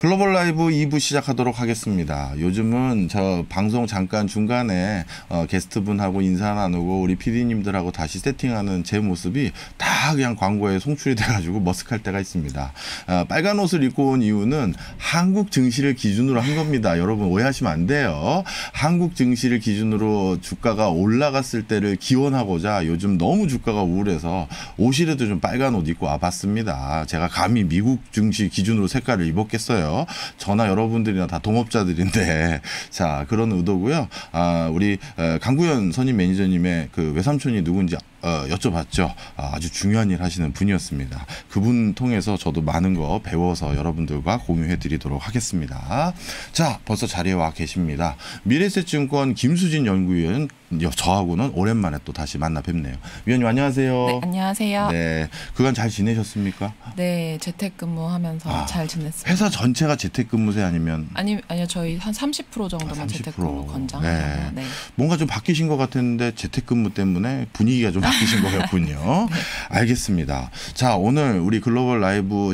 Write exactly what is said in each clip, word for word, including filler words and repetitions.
글로벌 라이브 이 부 시작하도록 하겠습니다. 요즘은 저 방송 잠깐 중간에 어, 게스트분하고 인사 나누고 우리 피디님들하고 다시 세팅하는 제 모습이 다 그냥 광고에 송출이 돼가지고 머쓱할 때가 있습니다. 어, 빨간 옷을 입고 온 이유는 한국 증시를 기준으로 한 겁니다. 여러분 오해하시면 안 돼요. 한국 증시를 기준으로 주가가 올라갔을 때를 기원하고자 요즘 너무 주가가 우울해서 옷이라도 좀 빨간 옷 입고 와봤습니다. 제가 감히 미국 증시 기준으로 색깔을 입었겠어요. 저나 여러분들이나 다 동업자들인데 자 그런 의도고요. 아, 우리 강구현 선임 매니저님의 그 외삼촌이 누군지 어, 여쭤봤죠. 아, 아주 중요한 일 하시는 분이었습니다. 그분 통해서 저도 많은 거 배워서 여러분들과 공유해 드리도록 하겠습니다. 자, 벌써 자리에 와 계십니다. 미래에셋증권 김수진 연구위원, 저하고는 오랜만에 또 다시 만나 뵙네요. 위원님 안녕하세요. 네, 안녕하세요. 네, 그간 잘 지내셨습니까? 네, 재택근무하면서 아, 잘 지냈습니다. 회사 전체가 재택근무제 아니면? 아니, 아니요, 저희 한 삼십 퍼센트 정도만 아, 삼십 퍼센트 재택근무 권장하잖아요. 네. 네. 뭔가 좀 바뀌신 것 같았는데 재택근무 때문에 분위기가 좀 바뀌신 거였군요. 네. 알겠습니다. 자, 오늘 우리 글로벌 라이브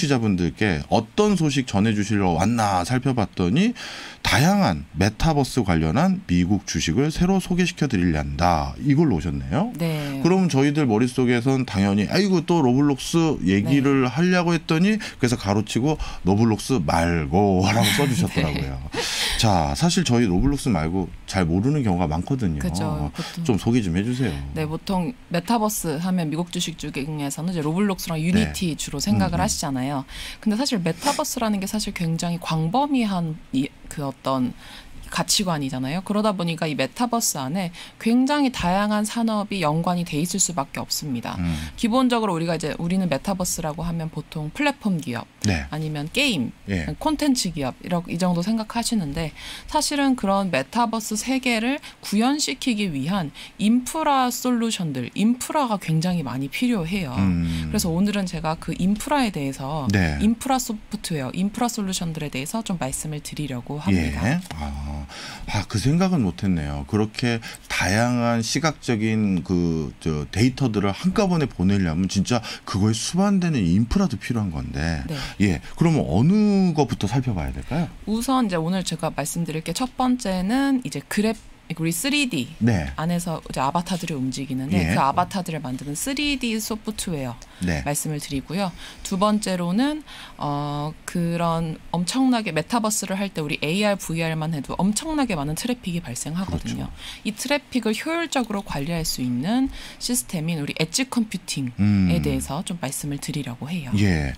청취자분들께 어떤 소식 전해주시러 왔나 살펴봤더니 다양한 메타버스 관련한 미국 주식을 새로 소개시켜 드리려한다. 이걸로 오셨네요. 네. 그럼 저희들 머릿속에선 당연히 아이고 또 로블록스 얘기를 네. 하려고 했더니 그래서 가로치고 로블록스 말고 라고 써주셨더라고요. 네. 자, 사실 저희 로블록스 말고 잘 모르는 경우가 많거든요. 그죠. 좀 소개 좀 해주세요. 네, 보통 메타버스 하면 미국 주식 중에서는 이제 로블록스랑 유니티 네. 주로 생각을 음. 하시잖아요. 근데 사실 메타버스라는 게 사실 굉장히 광범위한 이, 그 어떤 가치관이잖아요. 그러다 보니까 이 메타버스 안에 굉장히 다양한 산업이 연관이 돼 있을 수밖에 없습니다. 음. 기본적으로 우리가 이제 우리는 메타버스라고 하면 보통 플랫폼 기업 네. 아니면 게임, 예. 콘텐츠 기업 이렇게 이 정도 생각하시는데 사실은 그런 메타버스 세계를 구현시키기 위한 인프라 솔루션들, 인프라가 굉장히 많이 필요해요. 음. 그래서 오늘은 제가 그 인프라에 대해서 네. 인프라 소프트웨어, 인프라 솔루션들에 대해서 좀 말씀을 드리려고 합니다. 예. 아. 아, 그 생각은 못했네요. 그렇게 다양한 시각적인 그 저 데이터들을 한꺼번에 보내려면 진짜 그거에 수반되는 인프라도 필요한 건데, 네. 예, 그러면 어느 것부터 살펴봐야 될까요? 우선 이제 오늘 제가 말씀드릴 게 첫 번째는 이제 그래프. 우리 쓰리디 네. 안에서 이제 아바타들이 움직이는데 예. 그 아바타들을 만드는 쓰리디 소프트웨어 네. 말씀을 드리고요. 두 번째로는 어, 그런 엄청나게 메타버스를 할 때 우리 에이알, 브이알만 해도 엄청나게 많은 트래픽이 발생하거든요. 그렇죠. 이 트래픽을 효율적으로 관리할 수 있는 시스템인 우리 엣지 컴퓨팅에 음. 대해서 좀 말씀을 드리려고 해요. 예. 네.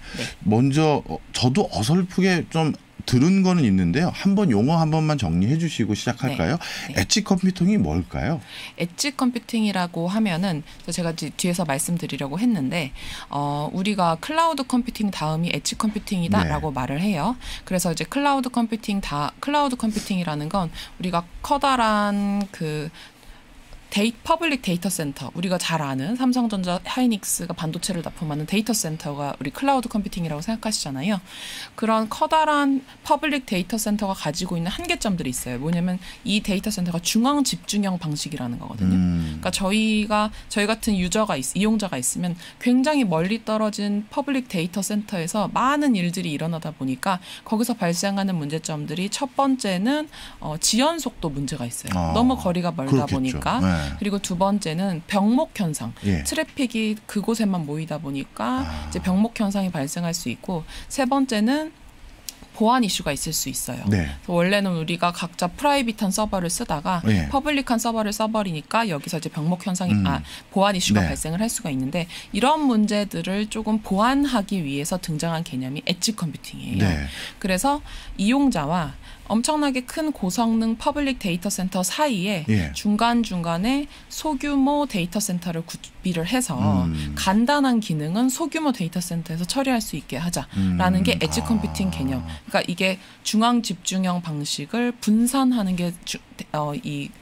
먼저 저도 어설프게 좀 들은 거는 있는데요. 한번 용어 한 번만 정리해 주시고 시작할까요? 네. 네. 엣지 컴퓨팅이 뭘까요? 엣지 컴퓨팅이라고 하면은 제가 뒤에서 말씀드리려고 했는데 어, 우리가 클라우드 컴퓨팅 다음이 엣지 컴퓨팅이다라고 네. 말을 해요. 그래서 이제 클라우드 컴퓨팅 다 클라우드 컴퓨팅이라는 건 우리가 커다란 그 데이, 퍼블릭 데이터 센터, 우리가 잘 아는 삼성전자, 하이닉스가 반도체를 납품하는 데이터 센터가 우리 클라우드 컴퓨팅이라고 생각하시잖아요. 그런 커다란 퍼블릭 데이터 센터가 가지고 있는 한계점들이 있어요. 뭐냐면 이 데이터 센터가 중앙 집중형 방식이라는 거거든요. 음. 그러니까 저희가 저희 같은 유저가 있, 이용자가 있으면 굉장히 멀리 떨어진 퍼블릭 데이터 센터에서 많은 일들이 일어나다 보니까 거기서 발생하는 문제점들이 첫 번째는 어, 지연 속도 문제가 있어요. 아, 너무 거리가 멀다 그렇겠죠. 보니까. 네. 그리고 두 번째는 병목 현상, 예. 트래픽이 그곳에만 모이다 보니까 아. 이제 병목 현상이 발생할 수 있고 세 번째는 보안 이슈가 있을 수 있어요. 네. 원래는 우리가 각자 프라이빗한 서버를 쓰다가 네. 퍼블릭한 서버를 써버리니까 여기서 이제 병목 현상이 음. 아, 보안 이슈가 네. 발생을 할 수가 있는데 이런 문제들을 조금 보완하기 위해서 등장한 개념이 엣지 컴퓨팅이에요. 네. 그래서 이용자와 엄청나게 큰 고성능 퍼블릭 데이터 센터 사이에 예. 중간중간에 소규모 데이터 센터를 구비를 해서 음. 간단한 기능은 소규모 데이터 센터에서 처리할 수 있게 하자라는 음. 게 엣지 컴퓨팅 아. 개념. 그러니까 이게 중앙 집중형 방식을 분산하는 게 주, 어, 이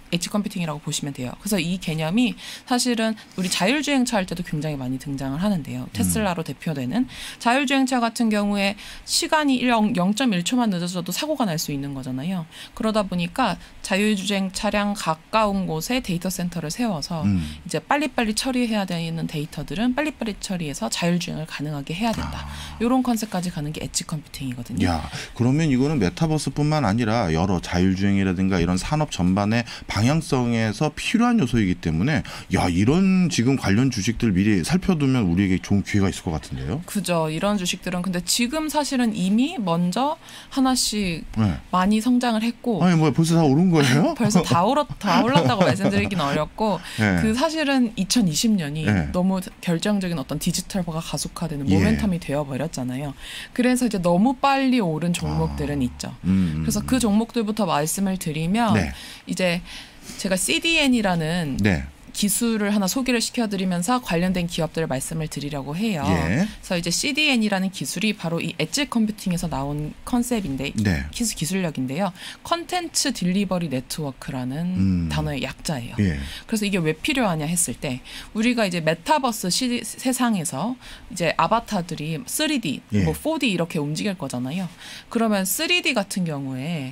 엣지 컴퓨팅이라고 보시면 돼요. 그래서 이 개념이 사실은 우리 자율주행차 할 때도 굉장히 많이 등장을 하는데요. 테슬라로 음. 대표되는 자율주행차 같은 경우에 시간이 영 점 일 초만 늦어져도 사고가 날 수 있는 거잖아요. 그러다 보니까 자율주행 차량 가까운 곳에 데이터 센터를 세워서 음. 이제 빨리빨리 처리해야 되는 데이터들은 빨리빨리 처리해서 자율주행을 가능하게 해야 된다. 아. 이런 컨셉까지 가는 게 엣지 컴퓨팅이거든요. 야, 그러면 이거는 메타버스뿐만 아니라 여러 자율주행이라든가 이런 산업 전반의 방향성에서 필요한 요소이기 때문에 야, 이런 지금 관련 주식들 미리 살펴두면 우리에게 좋은 기회가 있을 것 같은데요. 그죠. 이런 주식들은 근데 지금 사실은 이미 먼저 하나씩 네. 많이 성장을 했고. 아니 뭐 벌써 다 오른 거예요? 벌써 다 오르 다 올랐다고 말씀드리긴 어렵고 네. 그 사실은 이천이십 년이 네. 너무 결정적인 어떤 디지털화가 가속화되는 모멘텀이 예. 되어 버렸잖아요. 그래서 이제 너무 빨리 오른 종목들은 아. 있죠. 음. 그래서 그 종목들부터 말씀을 드리면 네. 이제 제가 씨디엔이라는 네. 기술을 하나 소개를 시켜드리면서 관련된 기업들을 말씀을 드리려고 해요. 예. 그래서 이제 씨디엔이라는 기술이 바로 이 엣지 컴퓨팅에서 나온 컨셉인데 네. 기술 기술력인데요. 컨텐츠 딜리버리 네트워크라는 음. 단어의 약자예요. 예. 그래서 이게 왜 필요하냐 했을 때 우리가 이제 메타버스 시, 세상에서 이제 아바타들이 쓰리디, 예. 뭐 포디 이렇게 움직일 거잖아요. 그러면 쓰리디 같은 경우에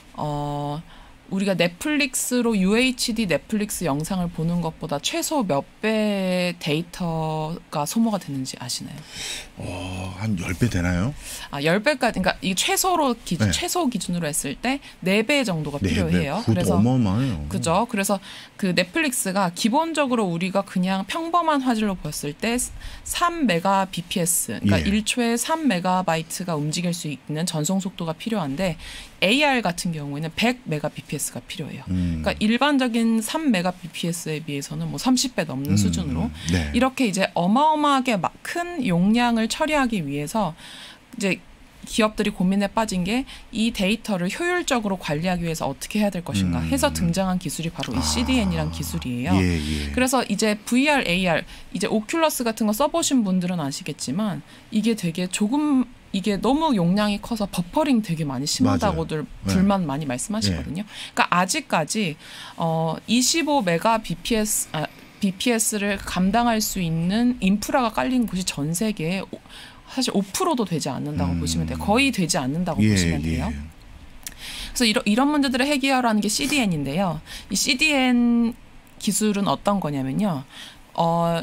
어. 우리가 넷플릭스로 유에이치디 넷플릭스 영상을 보는 것보다 최소 몇 배 데이터가 소모가 되는지 아시나요? 어, 한 십 배 되나요? 아, 십 배까지, 그러니까 이 최소로 기준, 네. 최소 기준으로 했을 때 네 배 정도가 네 필요해요. 배. 그래서 어마어마해요. 그죠. 그래서 그 넷플릭스가 기본적으로 우리가 그냥 평범한 화질로 보였을 때 삼 메가비피에스, 그러니까 예. 일 초에 삼 메가바이트가 움직일 수 있는 전송 속도가 필요한데 에이알 같은 경우에는 백 메가비피에스가 필요해요. 음. 그러니까 일반적인 삼 메가비피에스에 비해서는 뭐 삼십 배 넘는 음. 수준으로 네. 이렇게 이제 어마어마하게 막 큰 용량을 처리하기 위해서 이제 기업들이 고민에 빠진 게 이 데이터를 효율적으로 관리하기 위해서 어떻게 해야 될 것인가 음. 해서 등장한 기술이 바로 이 아. 씨디엔이라는 기술이에요. 예, 예. 그래서 이제 브이알, 에이알, 이제 오큘러스 같은 거 써보신 분들은 아시겠지만 이게 되게 조금 이게 너무 용량이 커서 버퍼링 되게 많이 심하다고들 맞아요. 불만 네. 많이 말씀하시거든요. 네. 그러니까 아직까지 어, 이십오 메가비피에스 아, 비피에스를 감당할 수 있는 인프라가 깔린 곳이 전 세계에 사실 오 퍼센트도 되지 않는다고 음. 보시면 돼요. 거의 되지 않는다고 예, 보시면 돼요. 예. 그래서 이런, 이런 문제들을 해결하는 게 씨디엔인데요. 이 씨디엔 기술은 어떤 거냐면요. 어,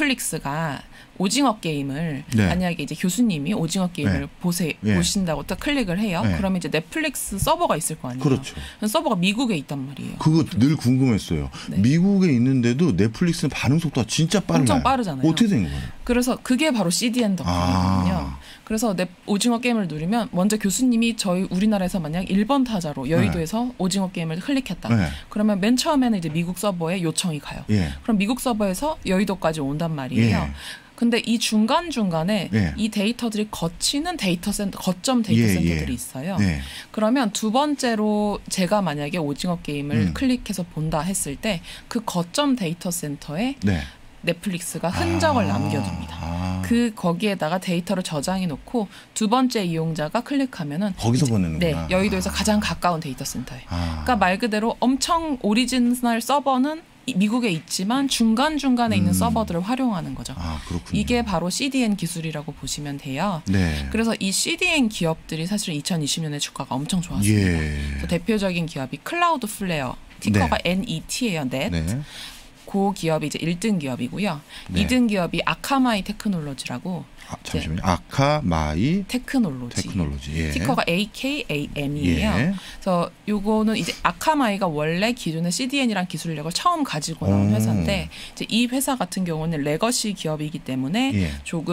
넷플릭스가 오징어 게임을 네. 만약에 이제 교수님이 오징어 게임을 네. 보세, 네. 보신다고 딱 클릭을 해요. 네. 그러면 이제 넷플릭스 서버가 있을 거 아니에요. 그렇죠. 서버가 미국에 있단 말이에요. 그거 늘 궁금했어요. 네. 미국에 있는데도 넷플릭스는 반응 속도가 진짜 빨라요. 엄청 빠르잖아요. 어떻게 된 거예요? 그래서 그게 바로 씨디엔 덕분이거든요. 아. 그래서 넷, 오징어 게임을 누르면 먼저 교수님이 저희 우리나라에서 만약 일 번 타자로 여의도에서 네. 오징어 게임을 클릭했다. 네. 그러면 맨 처음에는 이제 미국 서버에 요청이 가요. 예. 그럼 미국 서버에서 여의도까지 온단 말이에요. 예. 근데 이 중간중간에 예. 이 데이터들이 거치는 데이터 센터, 거점 데이터 예, 센터들이 예. 있어요. 예. 그러면 두 번째로 제가 만약에 오징어 게임을 음. 클릭해서 본다 했을 때 그 거점 데이터 센터에 네. 넷플릭스가 흔적을 아. 남겨둡니다. 아. 그 거기에다가 데이터를 저장해 놓고 두 번째 이용자가 클릭하면은 거기서 보내는구나. 네, 여의도에서 아. 가장 가까운 데이터 센터에. 아. 그러니까 말 그대로 엄청 오리지널 서버는 미국에 있지만 중간중간에 음. 있는 서버들을 활용하는 거죠. 아, 그렇군요. 이게 바로 씨디엔 기술이라고 보시면 돼요. 네. 그래서 이 씨디엔 기업들이 사실 이천이십 년에 주가가 엄청 좋았습니다. 예. 그래서 대표적인 기업이 클라우드 플레어, 티커가 네. 엔이티예요. 넷. 네. 그 기업이 이제 일 등 기업이고요. 네. 이 등 기업이 아카마이 테크놀로지라고. 아, 잠시만요. 아카마이 테크놀로지. 테크놀로지. 예. 티커가 에이케이에이엠이에요. 예. 그래서 요거는 이제 아카마이가 원래 기존의 씨디엔이란 기술력을 처음 가지고 나온 오. 회사인데 이제 이 회사 같은 경우는 레거시 기업이기 때문에 예.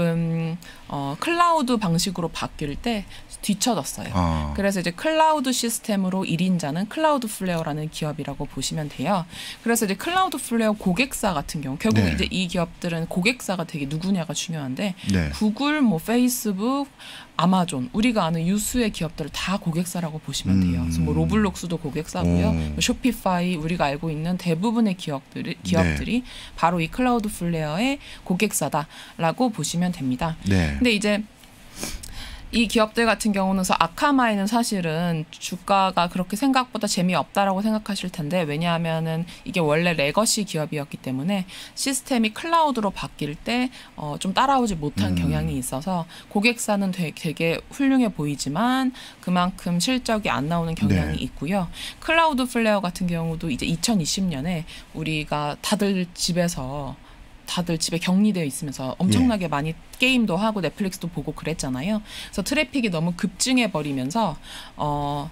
조금 어, 클라우드 방식으로 바뀔 때 뒤쳐졌어요. 아. 그래서 이제 클라우드 시스템으로 일 인자는 클라우드 플레어라는 기업이라고 보시면 돼요. 그래서 이제 클라우드 플레어 고객사 같은 경우 결국 네. 이제 이 기업들은 고객사가 되게 누구냐가 중요한데 네. 구글, 뭐 페이스북, 아마존 우리가 아는 유수의 기업들을 다 고객사라고 보시면 돼요. 그래서 뭐 로블록스도 고객사고요. 뭐 쇼피파이 우리가 알고 있는 대부분의 기업들이 기업들이 네. 바로 이 클라우드 플레어의 고객사다라고 보시면 됩니다. 네. 근데 이제 이 기업들 같은 경우는 그래서 아카마이는 사실은 주가가 그렇게 생각보다 재미없다라고 생각하실 텐데 왜냐하면은 이게 원래 레거시 기업이었기 때문에 시스템이 클라우드로 바뀔 때 어, 좀 따라오지 못한 음. 경향이 있어서 고객사는 되게, 되게 훌륭해 보이지만 그만큼 실적이 안 나오는 경향이 네. 있고요. 클라우드 플레어 같은 경우도 이제 이천이십 년에 우리가 다들 집에서 다들 집에 격리되어 있으면서 엄청나게 예. 많이 게임도 하고 넷플릭스도 보고 그랬잖아요. 그래서 트래픽이 너무 급증해 버리면서 어,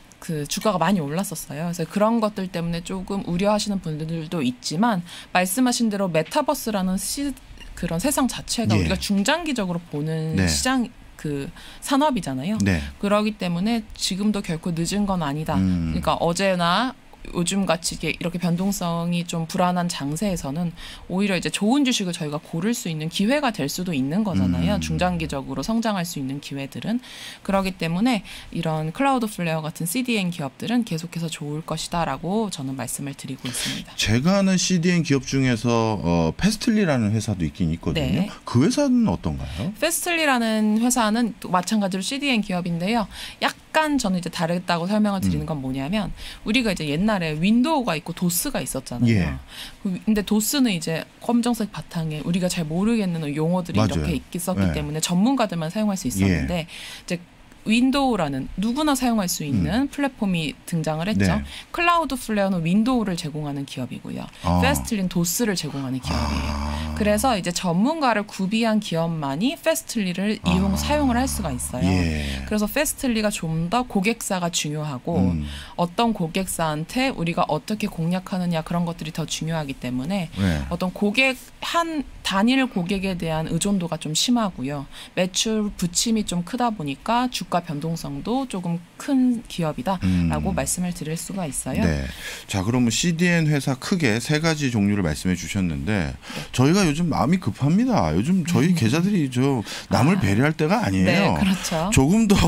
그 주가가 많이 올랐었어요. 그래서 그런 것들 때문에 조금 우려하시는 분들도 있지만 말씀하신 대로 메타버스라는 시, 그런 세상 자체가 예. 우리가 중장기적으로 보는 네. 시장 그 산업이잖아요. 네. 그러기 때문에 지금도 결코 늦은 건 아니다. 음. 그러니까 어제나 요즘 같이 이렇게 변동성이 좀 불안한 장세에서는 오히려 이제 좋은 주식을 저희가 고를 수 있는 기회가 될 수도 있는 거잖아요. 음. 중장기적으로 성장할 수 있는 기회들은. 그렇기 때문에 이런 클라우드 플레어 같은 씨디엔 기업들은 계속해서 좋을 것이다라고 저는 말씀을 드리고 있습니다. 제가 아는 씨디엔 기업 중에서 어, 페스틀리라는 회사도 있긴 있거든요. 네. 그 회사는 어떤가요? 페스틀리라는 회사는 또 마찬가지로 씨디엔 기업인데요. 약간 저는 이제 다르다고 설명을 드리는 음. 건 뭐냐면 우리가 이제 옛날에 윈도우가 있고 도스가 있었잖아요. 예. 근데 도스는 이제 검정색 바탕에 우리가 잘 모르겠는 용어들이 맞아요. 이렇게 있었기 예. 때문에 전문가들만 사용할 수 있었는데 예. 이제 윈도우라는 누구나 사용할 수 있는 음. 플랫폼이 등장을 했죠. 네. 클라우드 플레어는 윈도우를 제공하는 기업이고요. 아. 페스틀리는 도스를 제공하는 기업이에요. 아. 그래서 이제 전문가를 구비한 기업만이 페스틀리를 아. 이용 사용을 할 수가 있어요. 예. 그래서 페스틀리가 좀 더 고객사가 중요하고 음. 어떤 고객사한테 우리가 어떻게 공략하느냐 그런 것들이 더 중요하기 때문에 네. 어떤 고객 한 단일 고객에 대한 의존도가 좀 심하고요. 매출 부침이 좀 크다 보니까 주가 변동성도 조금 큰 기업이다라고 음. 말씀을 드릴 수가 있어요. 네. 자, 그러면 씨디엔 회사 크게 세 가지 종류를 말씀해 주셨는데 네. 저희가 요즘 마음이 급합니다. 요즘 저희 음. 계좌들이 저 남을 아. 배려할 때가 아니에요. 네, 그렇죠. 조금 더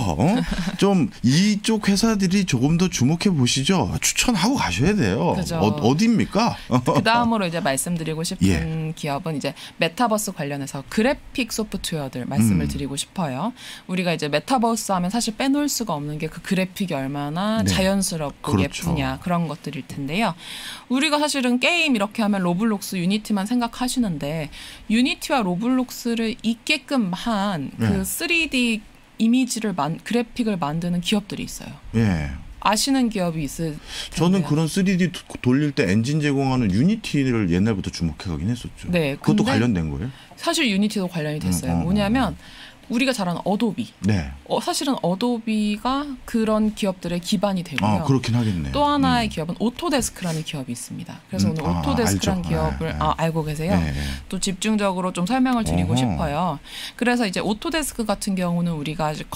좀 이쪽 회사들이 조금 더 주목해 보시죠. 추천하고 가셔야 돼요. 그렇죠. 어, 어디입니까? 그 다음으로 이제 말씀드리고 싶은 예. 기업은 이제 메타버스 관련해서 그래픽 소프트웨어들 말씀을 음. 드리고 싶어요. 우리가 이제 메타버스 하면 사실 빼놓을 수가 없는 게 그 그래픽이 얼마나 네. 자연스럽고 그렇죠. 예쁘냐 그런 것들일 텐데요. 우리가 사실은 게임 이렇게 하면 로블록스, 유니티만 생각하시는데 유니티와 로블록스를 있게끔 한 그 네. 쓰리디 이미지를 만, 그래픽을 만드는 기업들이 있어요. 예. 아시는 기업이 있을 텐데요. 저는 그런 쓰리디 돌릴 때 엔진 제공하는 유니티를 옛날부터 주목해 가긴 했었죠. 네, 그것도 관련된 거예요? 사실 유니티도 관련이 됐어요. 음, 어, 뭐냐면 우리가 잘 아는 어도비. 네. 어, 사실은 어도비가 그런 기업들의 기반이 되고요. 아, 그렇긴 하겠네요. 또 하나의 음. 기업은 오토데스크라는 기업이 있습니다. 그래서 음, 오늘 아, 오토데스크라는 알죠. 기업을 네, 네. 아, 알고 계세요? 네, 네. 또 집중적으로 좀 설명을 드리고 어허. 싶어요. 그래서 이제 오토데스크 같은 경우는 우리가 이제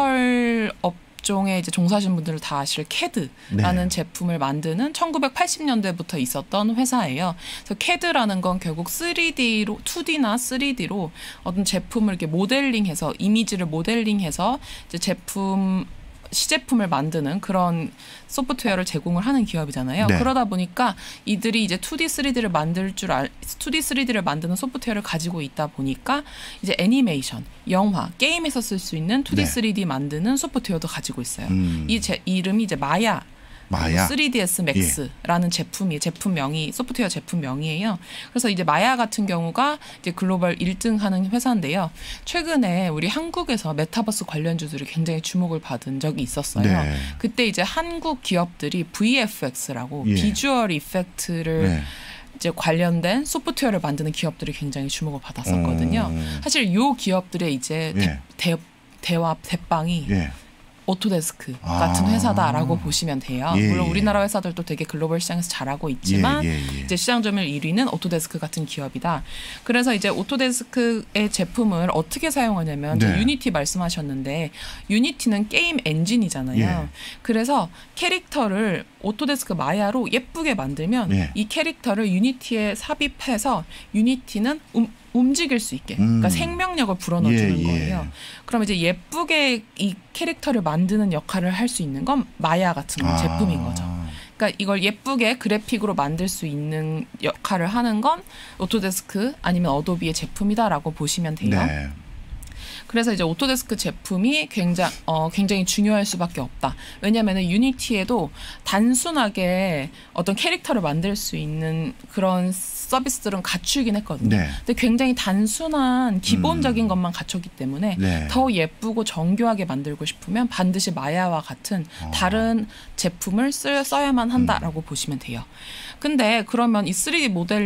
건설업 종에 이제 종사하시는 분들을 다 아실 캐드라는 네. 제품을 만드는 천구백팔십 년대부터 있었던 회사예요. 그래서 캐드라는 건 결국 쓰리디로 투디나 쓰리디로 어떤 제품을 이렇게 모델링해서 이미지를 모델링해서 이제 제품 시제품을 만드는 그런 소프트웨어를 제공을 하는 기업이잖아요. 네. 그러다 보니까 이들이 이제 투디, 쓰리디를 만들 줄 알, 투디, 쓰리디를 만드는 소프트웨어를 가지고 있다 보니까 이제 애니메이션, 영화, 게임에서 쓸 수 있는 투디, 네. 쓰리디 만드는 소프트웨어도 가지고 있어요. 음. 이 제 이름이 이제 마야. 마야. 쓰리디에스 맥스라는 예. 제품이 제품명이 소프트웨어 제품명이에요. 그래서 이제 마야 같은 경우가 이제 글로벌 일 등 하는 회사인데요. 최근에 우리 한국에서 메타버스 관련주들이 굉장히 주목을 받은 적이 있었어요. 네. 그때 이제 한국 기업들이 브이에프엑스라고 예. 비주얼 이펙트를 네. 이제 관련된 소프트웨어를 만드는 기업들이 굉장히 주목을 받았었거든요. 음. 사실 요 기업들의 이제 예. 대, 대, 대화 대빵이 예. 오토데스크 아. 같은 회사다라고 보시면 돼요. 예, 물론 예. 우리나라 회사들도 되게 글로벌 시장에서 잘하고 있지만 예, 예, 예. 이제 시장 점유율 일 위는 오토데스크 같은 기업이다. 그래서 이제 오토데스크의 제품을 어떻게 사용하냐면 네. 유니티 말씀하셨는데 유니티는 게임 엔진이잖아요. 예. 그래서 캐릭터를 오토데스크 마야로 예쁘게 만들면 예. 이 캐릭터를 유니티에 삽입해서 유니티는 음, 움직일 수 있게, 그러니까 음. 생명력을 불어넣어주는 예, 예. 거예요. 그럼 이제 예쁘게 이 캐릭터를 만드는 역할을 할 수 있는 건 마야 같은 아. 제품인 거죠. 그러니까 이걸 예쁘게 그래픽으로 만들 수 있는 역할을 하는 건 오토데스크 아니면 어도비의 제품이다라고 보시면 돼요. 네. 그래서 이제 오토데스크 제품이 굉장히 어, 굉장히 중요할 수밖에 없다. 왜냐하면 유니티에도 단순하게 어떤 캐릭터를 만들 수 있는 그런 서비스들은 갖추긴 했거든요. 네. 근데 굉장히 단순한 기본적인 음. 것만 갖췄기 때문에 네. 더 예쁘고 정교하게 만들고 싶으면 반드시 마야와 같은 어. 다른 제품을 쓰, 써야만 한다라고 음. 보시면 돼요. 근데 그러면 이 쓰리디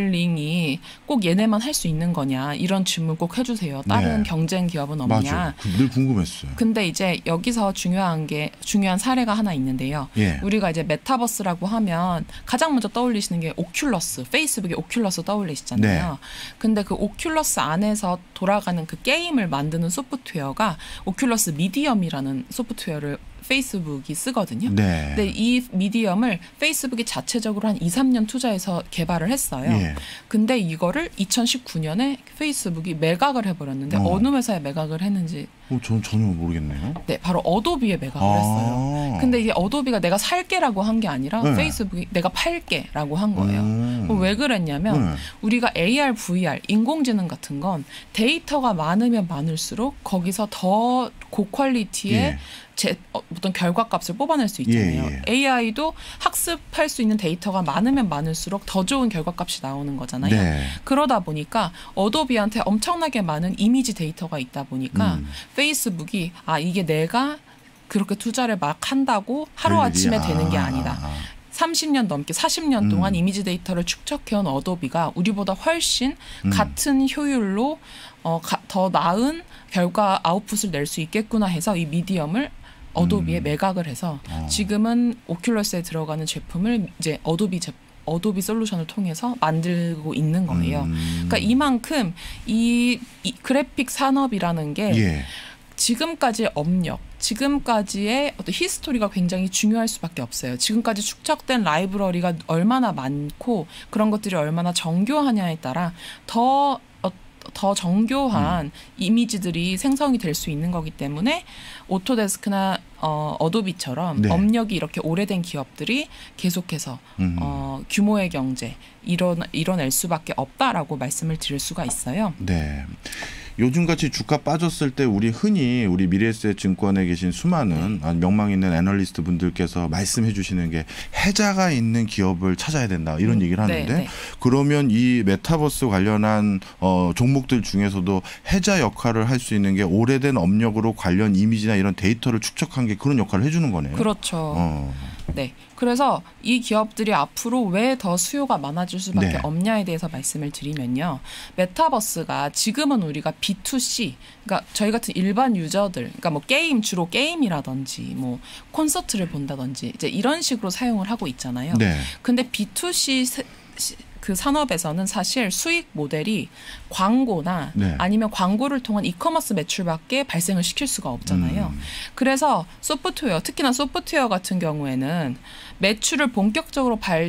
모델링이 꼭 얘네만 할 수 있는 거냐 이런 질문 꼭 해주세요. 다른 네. 경쟁 기업은 없냐. 맞아. 늘 궁금했어요. 근데 이제 여기서 중요한 게 중요한 사례가 하나 있는데요. 예. 우리가 이제 메타버스라고 하면 가장 먼저 떠올리시는 게 오큘러스, 페이스북의 오큘러스 떠올리시잖아요. 네. 근데 그 오큘러스 안에서 돌아가는 그 게임을 만드는 소프트웨어가 오큘러스 미디엄이라는 소프트웨어를 페이스북이 쓰거든요. 네. 근데 이 미디엄을 페이스북이 자체적으로 한 이, 삼 년 투자해서 개발을 했어요. 예. 근데 이거를 이천십구 년에 페이스북이 매각을 해버렸는데 어. 어느 회사에 매각을 했는지 어, 전 전혀 모르겠네요. 네, 바로 어도비에 매각을 아. 했어요. 근데 이게 어도비가 내가 살게라고 한 게 아니라 네. 페이스북이 내가 팔게라고 한 거예요. 음. 그럼 왜 그랬냐면 네. 우리가 에이알, 브이알, 인공지능 같은 건 데이터가 많으면 많을수록 거기서 더 고퀄리티의 예. 제, 어, 어떤 결과값을 뽑아낼 수 있잖아요. 예, 예. 에이아이도 학습할 수 있는 데이터가 많으면 많을수록 더 좋은 결과값이 나오는 거잖아요. 네. 그러다 보니까 어도비한테 엄청나게 많은 이미지 데이터가 있다 보니까 음. 페이스북이 아 이게 내가 그렇게 투자를 막 한다고 하루아침에 일이, 되는 게 아. 아니다. 삼십 년 넘게 사십 년 동안 음. 이미지 데이터를 축적해온 어도비가 우리보다 훨씬 음. 같은 효율로 어, 가, 더 나은 결과 아웃풋을 낼 수 있겠구나 해서 이 미디엄을 어도비에 음. 매각을 해서 어. 지금은 오큘러스에 들어가는 제품을 이제 어도비 제, 어도비 솔루션을 통해서 만들고 있는 거예요. 음. 그러니까 이만큼 이, 이 그래픽 산업이라는 게 예. 지금까지의 업력, 지금까지의 어떤 히스토리가 굉장히 중요할 수밖에 없어요. 지금까지 축적된 라이브러리가 얼마나 많고 그런 것들이 얼마나 정교하냐에 따라 더 더 정교한 음. 이미지들이 생성이 될 수 있는 거기 때문에 오토데스크나 어, 어도비처럼 네. 업력이 이렇게 오래된 기업들이 계속해서 음. 어, 규모의 경제 이뤄, 이뤄낼 수밖에 없다라고 말씀을 드릴 수가 있어요. 네. 요즘같이 주가 빠졌을 때 우리 흔히 우리 미래에셋증권에 계신 수많은 네. 명망 있는 애널리스트 분들께서 말씀해 주시는 게 해자가 있는 기업을 찾아야 된다 이런 음. 얘기를 하는데 네, 네. 그러면 이 메타버스 관련한 어, 종목들 중에서도 해자 역할을 할 수 있는 게 오래된 업력으로 관련 이미지나 이런 데이터를 축적한 게 그런 역할을 해주는 거네요. 그렇죠. 어. 네. 그래서 이 기업들이 앞으로 왜 더 수요가 많아질 수밖에 네. 없냐에 대해서 말씀을 드리면요. 메타버스가 지금은 우리가 비투씨, 그러니까 저희 같은 일반 유저들, 그러니까 뭐 게임, 주로 게임이라든지 뭐 콘서트를 본다든지 이제 이런 식으로 사용을 하고 있잖아요. 네. 근데 비투씨 그 산업에서는 사실 수익 모델이 광고나 네. 아니면 광고를 통한 이커머스 매출밖에 발생을 시킬 수가 없잖아요. 음. 그래서 소프트웨어, 특히나 소프트웨어 같은 경우에는 매출을 본격적으로 발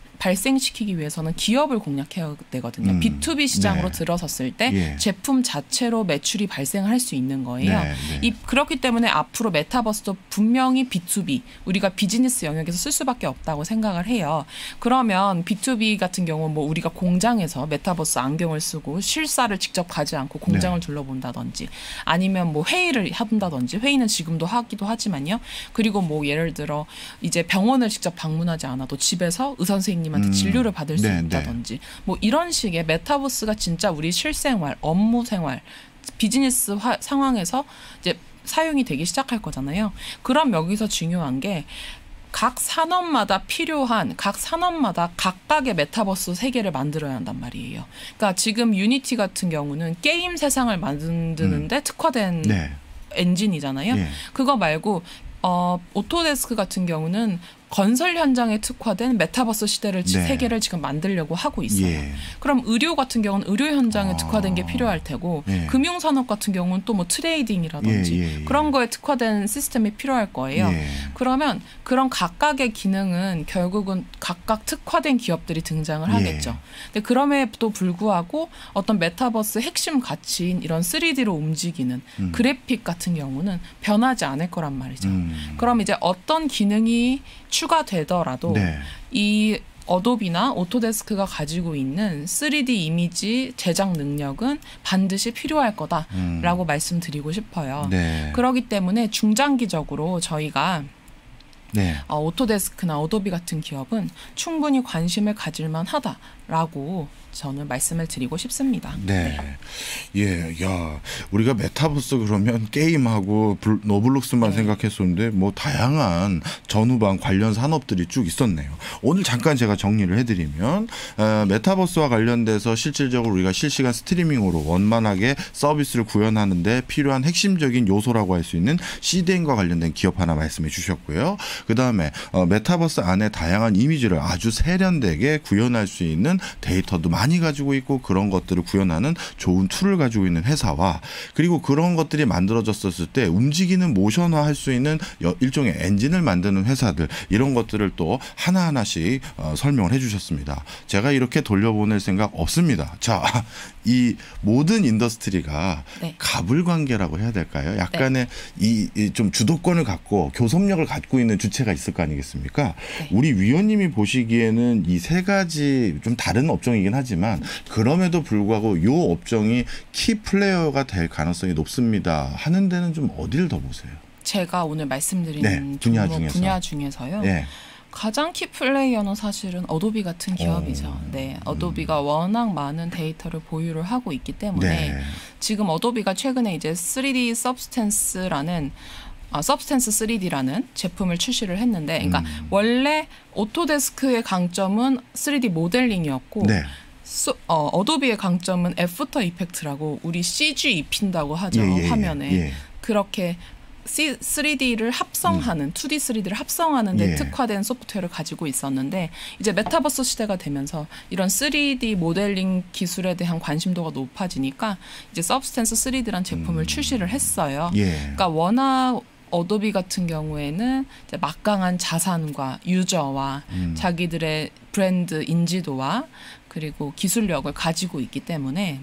발생시키기 위해서는 기업을 공략해야 되거든요. 음. 비투비 시장으로 네. 들어섰을 때 예. 제품 자체로 매출이 발생할 수 있는 거예요. 네, 네. 이, 그렇기 때문에 앞으로 메타버스도 분명히 비투비, 우리가 비즈니스 영역에서 쓸 수밖에 없다고 생각을 해요. 그러면 비투비 같은 경우 뭐 우리가 공장에서 메타버스 안경을 쓰고 실사를 직접 가지 않고 공장을 네. 둘러본다든지 아니면 뭐 회의를 한다든지 회의는 지금도 하기도 하지만요. 그리고 뭐 예를 들어 이제 병원을 직접 방문하지 않아도 집에서 의사 선생님 한테 음. 진료를 받을 수 네, 있다든지 네. 뭐 이런 식의 메타버스가 진짜 우리 실생활, 업무 생활, 비즈니스 화, 상황에서 이제 사용이 되기 시작할 거잖아요. 그럼 여기서 중요한 게 각 산업마다 필요한 각 산업마다 각각의 메타버스 세계를 만들어야 한단 말이에요. 그러니까 지금 유니티 같은 경우는 게임 세상을 만드는데 음. 특화된 네. 엔진이잖아요. 예. 그거 말고 어, 오토데스크 같은 경우는 건설 현장에 특화된 메타버스 시대를 네. 세계를 지금 만들려고 하고 있어요. 예. 그럼 의료 같은 경우는 의료 현장에 아. 특화된 게 필요할 테고 예. 금융산업 같은 경우는 또 뭐 트레이딩이라든지 예, 예, 예. 그런 거에 특화된 시스템이 필요할 거예요. 예. 그러면 그런 각각의 기능은 결국은 각각 특화된 기업들이 등장을 하겠죠. 예. 근데 그럼에도 불구하고 어떤 메타버스 핵심 가치인 이런 쓰리디로 움직이는 음. 그래픽 같은 경우는 변하지 않을 거란 말이죠. 음. 그럼 이제 어떤 기능이 추가되더라도 네. 이 어도비나 오토데스크가 가지고 있는 쓰리디 이미지 제작 능력은 반드시 필요할 거다라고 음. 말씀드리고 싶어요. 네. 그렇기 때문에 중장기적으로 저희가 네. 어, 오토데스크나 어도비 같은 기업은 충분히 관심을 가질만 하다라고 저는 말씀을 드리고 싶습니다. 네. 네. 예, 야, 우리가 메타버스 그러면 게임하고 블, 노블록스만 네. 생각했었는데 뭐 다양한 전후방 관련 산업들이 쭉 있었네요. 오늘 잠깐 제가 정리를 해드리면 어, 메타버스와 관련돼서 실질적으로 우리가 실시간 스트리밍으로 원만하게 서비스를 구현하는데 필요한 핵심적인 요소라고 할 수 있는 씨디엔과 관련된 기업 하나 말씀해 주셨고요. 그 다음에 어, 메타버스 안에 다양한 이미지를 아주 세련되게 구현할 수 있는 데이터도 많이 가지고 있고 그런 것들을 구현하는 좋은 툴을 가지고 있는 회사와 그리고 그런 것들이 만들어졌었을 때 움직이는 모션화 할 수 있는 일종의 엔진을 만드는 회사들 이런 것들을 또 하나하나씩 어, 설명을 해 주셨습니다. 제가 이렇게 돌려보낼 생각 없습니다. 자, 이 모든 인더스트리가 네. 가불관계라고 해야 될까요? 약간의 네. 이 좀 주도권을 갖고 교섭력을 갖고 있는 주체가 있을 거 아니겠습니까? 네. 우리 위원님이 보시기에는 이 세 가지 좀 다른 업종이긴 하지만 그럼에도 불구하고 이 업종이 키 플레이어가 될 가능성이 높습니다. 하는 데는 좀 어디를 더 보세요? 제가 오늘 말씀드린 네, 분야 중에서. 분야 중에서요. 네. 가장 키 플레이어는 사실은 어도비 같은 기업이죠. 어, 네, 어도비가 음. 워낙 많은 데이터를 보유를 하고 있기 때문에 네. 지금 어도비가 최근에 이제 쓰리디 서브스텐스라는 아, 서브스텐스 쓰리디라는 제품을 출시를 했는데, 그러니까 음. 원래 오토데스크의 강점은 쓰리디 모델링이었고. 네. 소, 어, 어도비의 강점은 애프터 이펙트라고 우리 씨지 입힌다고 하죠. 예, 예, 화면에. 예. 그렇게 C, 쓰리디를 합성하는 음. 투디 쓰리디를 합성하는 데 예. 특화된 소프트웨어를 가지고 있었는데 이제 메타버스 시대가 되면서 이런 쓰리디 모델링 기술에 대한 관심도가 높아지니까 이제 서브스텐스 쓰리디라는 제품을 음. 출시를 했어요. 예. 그러니까 워낙 어도비 같은 경우에는 이제 막강한 자산과 유저와 음. 자기들의 브랜드 인지도와 그리고 기술력을 가지고 있기 때문에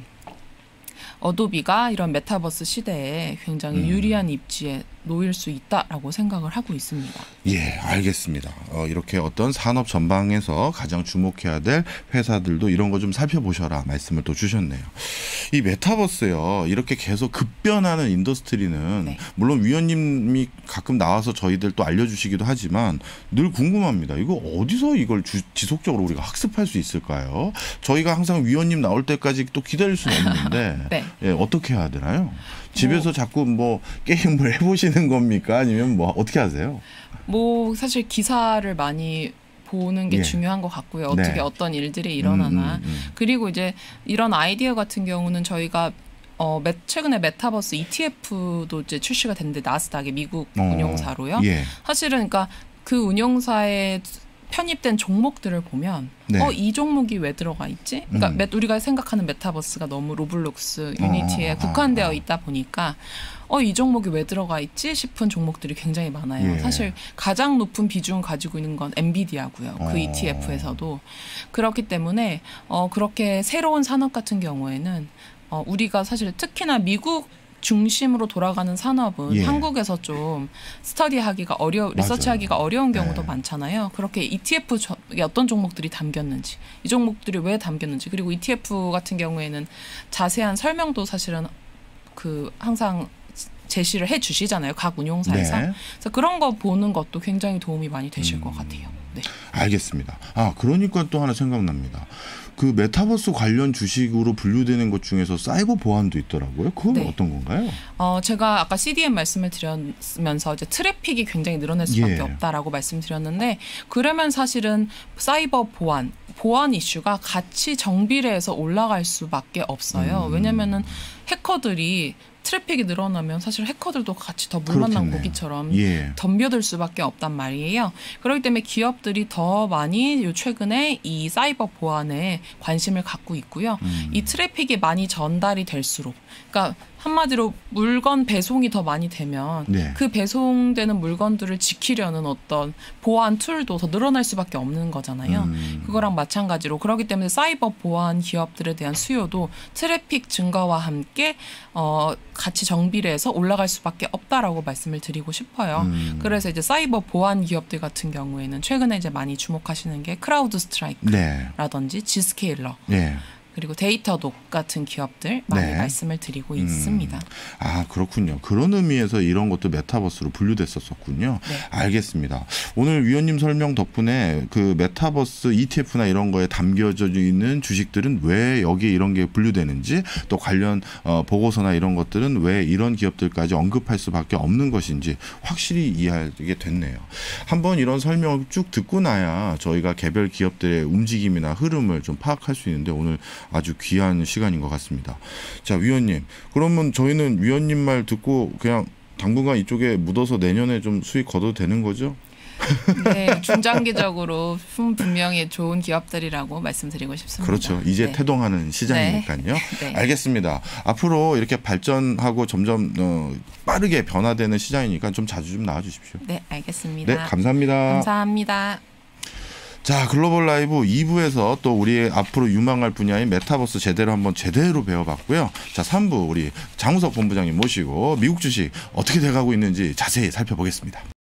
어도비가 이런 메타버스 시대에 굉장히 음. 유리한 입지에 놓일 수 있다라고 생각을 하고 있습니다. 예, 알겠습니다. 어, 이렇게 어떤 산업 전방에서 가장 주목해야 될 회사들도 이런 거 좀 살펴보셔라 말씀을 또 주셨네요. 이 메타버스요, 이렇게 계속 급변하는 인더스트리는 네. 물론 위원님이 가끔 나와서 저희들 또 알려주시기도 하지만 늘 궁금합니다. 이거 어디서 이걸 주, 지속적으로 우리가 학습할 수 있을까요? 저희가 항상 위원님 나올 때까지 또 기다릴 수는 없는데 네. 예, 어떻게 해야 되나요? 집에서 뭐, 자꾸 뭐 게임을 해보시는 겁니까? 아니면 뭐 어떻게 하세요? 뭐 사실 기사를 많이 보는 게 예. 중요한 것 같고요. 어떻게 네. 어떤 일들이 일어나나. 음, 음, 음. 그리고 이제 이런 아이디어 같은 경우는 저희가 어, 매, 최근에 메타버스 이티에프도 이제 출시가 됐는데 나스닥의 미국 어, 운용사로요. 예. 사실은 그러니까 그 운용사의 편입된 종목들을 보면 네. 어, 이 종목이 왜 들어가 있지? 그러니까 음. 메, 우리가 생각하는 메타버스가 너무 로블록스, 유니티에 어, 국한되어 아, 아. 있다 보니까 어, 이 종목이 왜 들어가 있지 싶은 종목들이 굉장히 많아요. 예. 사실 가장 높은 비중을 가지고 있는 건 엔비디아고요. 그 어. 이티에프에서도. 그렇기 때문에 어, 그렇게 새로운 산업 같은 경우에는 어, 우리가 사실 특히나 미국 중심으로 돌아가는 산업은 예. 한국에서 좀 스터디하기가 어려, 리서치하기가 어려운 경우도 네. 많잖아요. 그렇게 이티에프에 어떤 종목들이 담겼는지, 이 종목들이 왜 담겼는지, 그리고 이티에프 같은 경우에는 자세한 설명도 사실은 그 항상 제시를 해 주시잖아요. 각 운용사에서. 네. 그래서 그런 거 보는 것도 굉장히 도움이 많이 되실 음. 것 같아요. 네. 알겠습니다. 아, 그러니까 또 하나 생각납니다. 그 메타버스 관련 주식으로 분류되는 것 중에서 사이버 보안도 있더라고요. 그건 네. 어떤 건가요? 어, 제가 아까 씨디엔 말씀을 드리면서 이제 트래픽이 굉장히 늘어날 수밖에 예. 없다라고 말씀드렸는데, 그러면 사실은 사이버 보안, 보안 이슈가 같이 정비례 해서 올라갈 수밖에 없어요. 음. 왜냐면은 해커들이 트래픽이 늘어나면 사실 해커들도 같이 더 물 만난 고기처럼 예. 덤벼들 수밖에 없단 말이에요. 그렇기 때문에 기업들이 더 많이 요 최근에 이 사이버 보안에 관심을 갖고 있고요. 음. 이 트래픽이 많이 전달이 될수록, 그러니까 한마디로 물건 배송이 더 많이 되면 네. 그 배송되는 물건들을 지키려는 어떤 보안 툴도 더 늘어날 수밖에 없는 거잖아요. 음. 그거랑 마찬가지로 그렇기 때문에 사이버 보안 기업들에 대한 수요도 트래픽 증가와 함께 어, 같이 정비를 해서 올라갈 수밖에 없다라고 말씀을 드리고 싶어요. 음. 그래서 이제 사이버 보안 기업들 같은 경우에는 최근에 이제 많이 주목하시는 게 크라우드 스트라이크라든지 네. 지스케일러 네. 그리고 데이터독 같은 기업들 많이 네. 말씀을 드리고 음. 있습니다. 아, 그렇군요. 그런 의미에서 이런 것도 메타버스로 분류됐었었군요. 네. 알겠습니다. 오늘 위원님 설명 덕분에 그 메타버스 이티에프나 이런 거에 담겨져 있는 주식들은 왜 여기에 이런 게 분류되는지, 또 관련 어, 보고서나 이런 것들은 왜 이런 기업들까지 언급할 수밖에 없는 것인지 확실히 이해하게 됐네요. 한번 이런 설명을 쭉 듣고 나야 저희가 개별 기업들의 움직임이나 흐름을 좀 파악할 수 있는데 오늘 아주 귀한 시간인 것 같습니다. 자, 위원님. 그러면 저희는 위원님 말 듣고 그냥 당분간 이쪽에 묻어서 내년에 좀 수익 거둬도 되는 거죠? 네, 중장기적으로 분명히 좋은 기업들이라고 말씀드리고 싶습니다. 그렇죠. 이제 네. 태동하는 시장이니까요. 네. 네. 알겠습니다. 앞으로 이렇게 발전하고 점점 어, 빠르게 변화되는 시장이니까 좀 자주 좀 나와 주십시오. 네, 알겠습니다. 네, 감사합니다. 감사합니다. 자, 글로벌 라이브 이 부에서 또 우리의 앞으로 유망할 분야인 메타버스 제대로 한번 제대로 배워봤고요. 자, 삼 부 우리 장우석 본부장님 모시고 미국 주식 어떻게 돼가고 있는지 자세히 살펴보겠습니다.